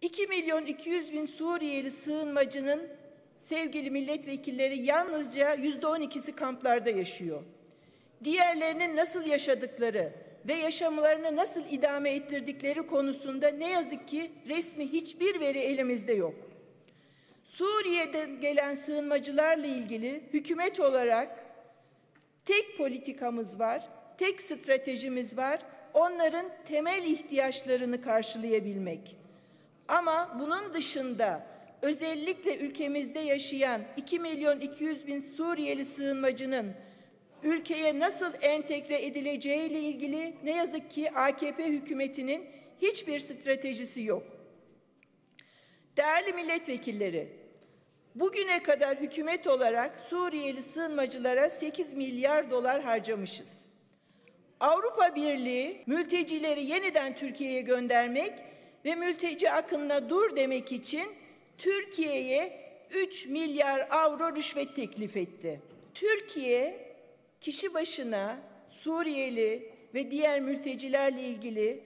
2.200.000 Suriyeli sığınmacının sevgili milletvekilleri yalnızca %12'si kamplarda yaşıyor. Diğerlerinin nasıl yaşadıkları ve yaşamlarını nasıl idame ettirdikleri konusunda ne yazık ki resmi hiçbir veri elimizde yok. Suriye'den gelen sığınmacılarla ilgili hükümet olarak tek politikamız var, tek stratejimiz var, onların temel ihtiyaçlarını karşılayabilmek. Ama bunun dışında özellikle ülkemizde yaşayan 2.200.000 Suriyeli sığınmacının ülkeye nasıl entegre edileceği ile ilgili ne yazık ki AKP hükümetinin hiçbir stratejisi yok. Değerli milletvekilleri, bugüne kadar hükümet olarak Suriyeli sığınmacılara 8 milyar dolar harcamışız. Avrupa Birliği mültecileri yeniden Türkiye'ye göndermek ve mülteci akınına dur demek için Türkiye'ye 3 milyar avro rüşvet teklif etti. Türkiye kişi başına Suriyeli ve diğer mültecilerle ilgili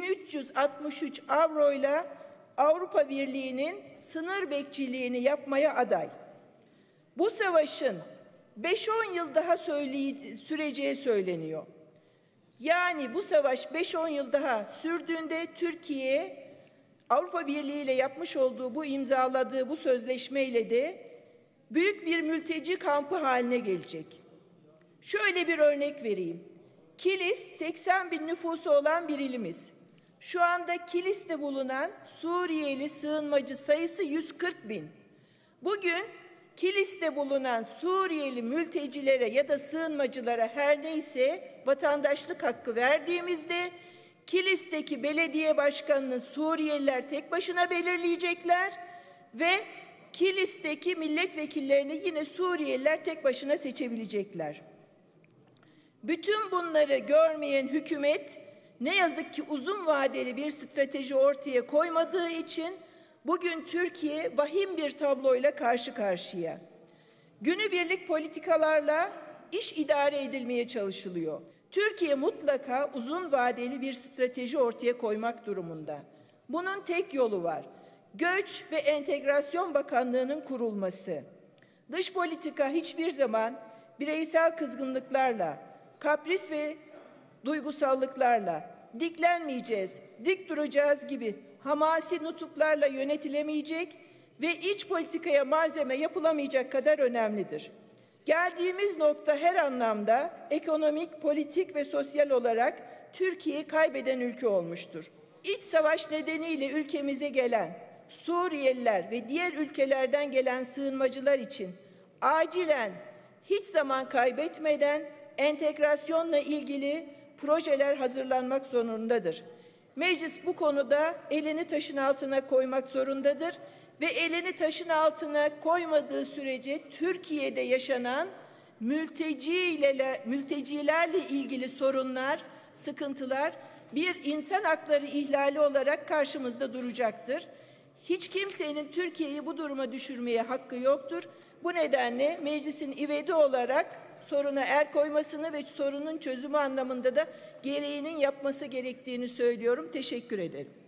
1363 avroyla Avrupa Birliği'nin sınır bekçiliğini yapmaya aday. Bu savaşın 5-10 yıl daha süreceği söyleniyor. Yani bu savaş 5-10 yıl daha sürdüğünde Türkiye Avrupa Birliği ile yapmış olduğu bu imzaladığı bu sözleşmeyle de büyük bir mülteci kampı haline gelecek. Şöyle bir örnek vereyim. Kilis 80 bin nüfusu olan bir ilimiz. Şu anda Kilis'te bulunan Suriyeli sığınmacı sayısı 140 bin. Bugün Kilis'te bulunan Suriyeli mültecilere ya da sığınmacılara her neyse vatandaşlık hakkı verdiğimizde Kilis'teki belediye başkanını Suriyeliler tek başına belirleyecekler ve Kilis'teki milletvekillerini yine Suriyeliler tek başına seçebilecekler. Bütün bunları görmeyen hükümet ne yazık ki uzun vadeli bir strateji ortaya koymadığı için bugün Türkiye vahim bir tabloyla karşı karşıya. Günübirlik politikalarla iş idare edilmeye çalışılıyor. Türkiye mutlaka uzun vadeli bir strateji ortaya koymak durumunda. Bunun tek yolu var. Göç ve Entegrasyon Bakanlığı'nın kurulması. Dış politika hiçbir zaman bireysel kızgınlıklarla, kapris ve duygusallıklarla diklenmeyeceğiz, dik duracağız gibi hamasi nutuklarla yönetilemeyecek ve iç politikaya malzeme yapılamayacak kadar önemlidir. Geldiğimiz nokta her anlamda ekonomik, politik ve sosyal olarak Türkiye kaybeden ülke olmuştur. İç savaş nedeniyle ülkemize gelen Suriyeliler ve diğer ülkelerden gelen sığınmacılar için acilen hiç zaman kaybetmeden entegrasyonla ilgili projeler hazırlanmak zorundadır. Meclis bu konuda elini taşın altına koymak zorundadır ve elini taşın altına koymadığı sürece Türkiye'de yaşanan mültecilerle ilgili sorunlar, sıkıntılar bir insan hakları ihlali olarak karşımızda duracaktır. Hiç kimsenin Türkiye'yi bu duruma düşürmeye hakkı yoktur. Bu nedenle meclisin ivedi olarak soruna el koymasını ve sorunun çözümü anlamında da gereğinin yapması gerektiğini söylüyorum. Teşekkür ederim.